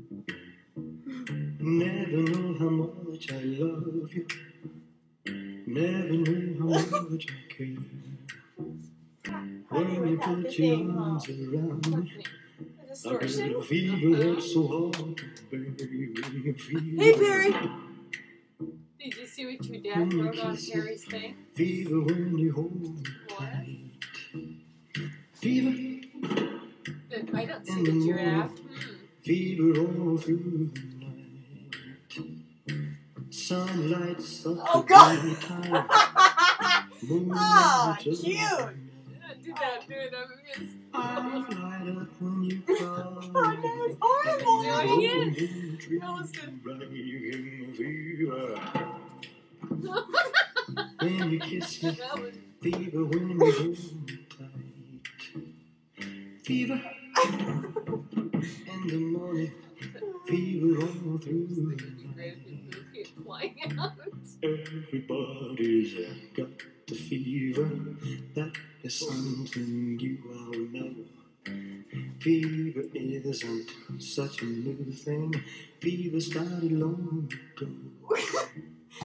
Never know how much I love you. Never know how much I care. When you put your arms around me, I get a fever that's so hard to bear. Hey, Perry! Did you see what your dad wrote on Perry's thing? Fever when you hold me tight. Fever. I don't see the giraffe. Fever all through the night. Sunlight such oh, God. Oh, cute. Do it. I light up when you call. That was horrible. Doing it. That was good. When you kiss me, fever when you hold me tight. Fever in the morning, fever all through the night. Everybody's got the fever, that is something you all know. Fever isn't such a new thing, fever started long ago.